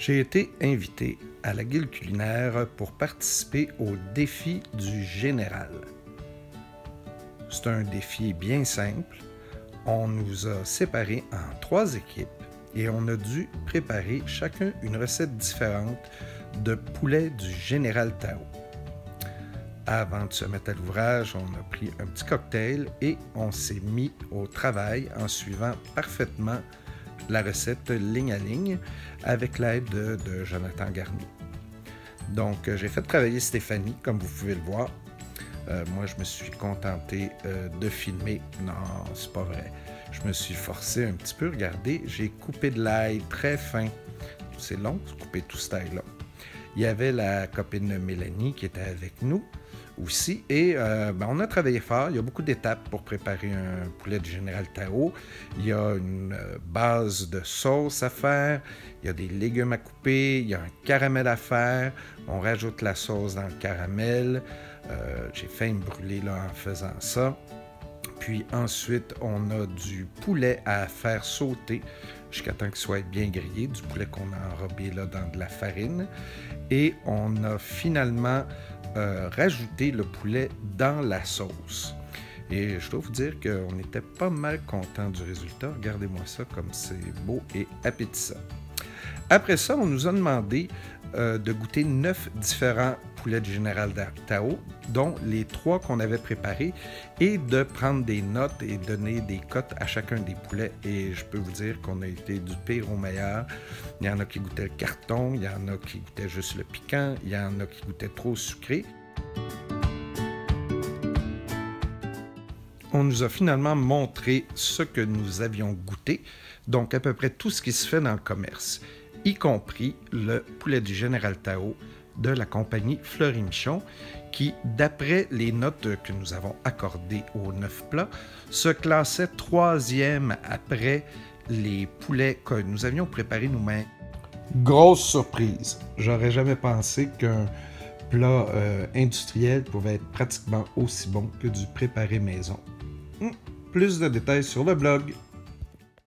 J'ai été invité à la Guilde culinaire pour participer au défi du général. C'est un défi bien simple. On nous a séparés en 3 équipes et on a dû préparer chacun une recette différente de poulet du général Tao. Avant de se mettre à l'ouvrage, on a pris un petit cocktail et on s'est mis au travail en suivant parfaitement la recette ligne à ligne avec l'aide de Jonathan Garnier. Donc, j'ai fait travailler Stéphanie, comme vous pouvez le voir. Moi, je me suis contenté de filmer. Non, c'est pas vrai. Je me suis forcé un petit peu. Regardez, j'ai coupé de l'ail très fin. C'est long de couper tout ce ail-là. Il y avait la copine de Mélanie qui était avec nous aussi. Et on a travaillé fort. Il y a beaucoup d'étapes pour préparer un poulet du général Tao. Il y a une base de sauce à faire. Il y a des légumes à couper. Il y a un caramel à faire. On rajoute la sauce dans le caramel. J'ai failli me brûler là, en faisant ça. Puis ensuite, on a du poulet à faire sauter jusqu'à temps qu'il soit bien grillé, du poulet qu'on a enrobé là, dans de la farine. Et on a finalement rajouté le poulet dans la sauce. Et je dois vous dire qu'on était pas mal content du résultat. Regardez-moi ça comme c'est beau et appétissant. Après ça, on nous a demandé de goûter 9 différents poulets du général Tao, dont les 3 qu'on avait préparés, et de prendre des notes et donner des cotes à chacun des poulets. Et je peux vous dire qu'on a été du pire au meilleur. Il y en a qui goûtaient le carton, il y en a qui goûtaient juste le piquant, il y en a qui goûtaient trop sucré. On nous a finalement montré ce que nous avions goûté, donc à peu près tout ce qui se fait dans le commerce, y compris le poulet du général Tao de la compagnie Fleury-Michon, qui, d'après les notes que nous avons accordées aux 9 plats, se classait 3e après les poulets que nous avions préparés nous-mêmes. Grosse surprise! J'aurais jamais pensé qu'un plat industriel pouvait être pratiquement aussi bon que du préparé maison. Plus de détails sur le blog.